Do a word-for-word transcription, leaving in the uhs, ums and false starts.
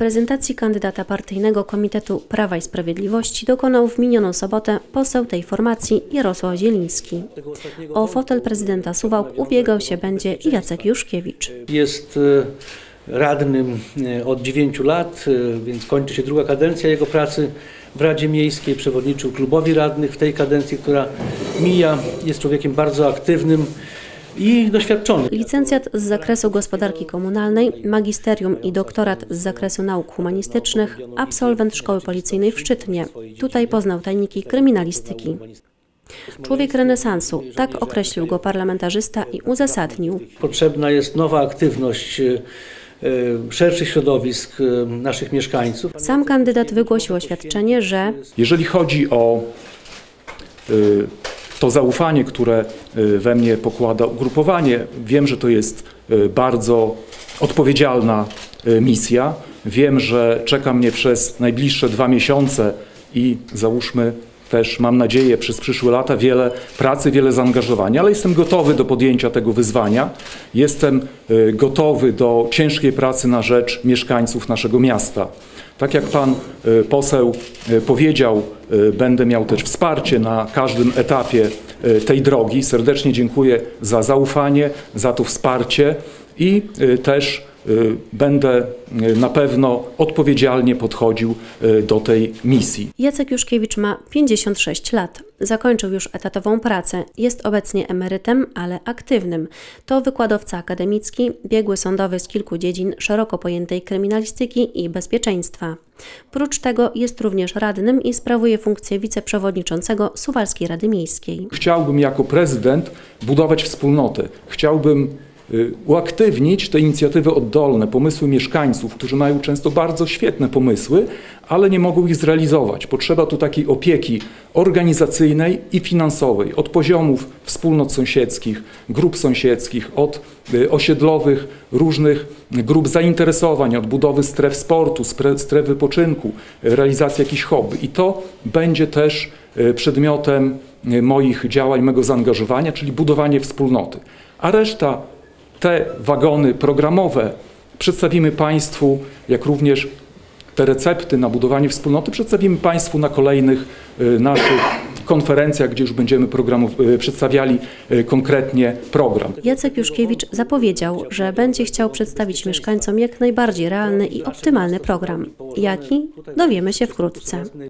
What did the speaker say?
Prezentacji kandydata partyjnego Komitetu Prawa i Sprawiedliwości dokonał w minioną sobotę poseł tej formacji Jarosław Zieliński. O fotel prezydenta Suwałk ubiegał się będzie Jacek Juszkiewicz. Jest radnym od dziewięciu lat, więc kończy się druga kadencja jego pracy w Radzie Miejskiej. Przewodniczył klubowi radnych w tej kadencji, która mija. Jest człowiekiem bardzo aktywnym i doświadczony. Licencjat z zakresu gospodarki komunalnej, magisterium i doktorat z zakresu nauk humanistycznych, absolwent Szkoły Policyjnej w Szczytnie. Tutaj poznał tajniki kryminalistyki. Człowiek renesansu, tak określił go parlamentarzysta i uzasadnił. Potrzebna jest nowa aktywność szerszych środowisk naszych mieszkańców. Sam kandydat wygłosił oświadczenie, że jeżeli chodzi o y, to zaufanie, które we mnie pokłada ugrupowanie, wiem, że to jest bardzo odpowiedzialna misja. Wiem, że czeka mnie przez najbliższe dwa miesiące i załóżmy też, mam nadzieję, przez przyszłe lata wiele pracy, wiele zaangażowania, ale jestem gotowy do podjęcia tego wyzwania. Jestem gotowy do ciężkiej pracy na rzecz mieszkańców naszego miasta. Tak jak pan poseł powiedział, będę miał też wsparcie na każdym etapie tej drogi. Serdecznie dziękuję za zaufanie, za to wsparcie i też będę na pewno odpowiedzialnie podchodził do tej misji. Jacek Juszkiewicz ma pięćdziesiąt sześć lat. Zakończył już etatową pracę. Jest obecnie emerytem, ale aktywnym. To wykładowca akademicki, biegły sądowy z kilku dziedzin szeroko pojętej kryminalistyki i bezpieczeństwa. Prócz tego jest również radnym i sprawuje funkcję wiceprzewodniczącego Suwalskiej Rady Miejskiej. Chciałbym jako prezydent budować wspólnotę. Chciałbym uaktywnić te inicjatywy oddolne, pomysły mieszkańców, którzy mają często bardzo świetne pomysły, ale nie mogą ich zrealizować. Potrzeba tu takiej opieki organizacyjnej i finansowej od poziomów wspólnot sąsiedzkich, grup sąsiedzkich, od osiedlowych różnych grup zainteresowań, od budowy stref sportu, stref wypoczynku, realizacji jakichś hobby. I to będzie też przedmiotem moich działań, mego zaangażowania, czyli budowanie wspólnoty. A reszta, te wagony programowe przedstawimy Państwu, jak również te recepty na budowanie wspólnoty przedstawimy Państwu na kolejnych naszych konferencjach, gdzie już będziemy przedstawiali konkretnie program. Jacek Juszkiewicz zapowiedział, że będzie chciał przedstawić mieszkańcom jak najbardziej realny i optymalny program. Jaki? Dowiemy się wkrótce.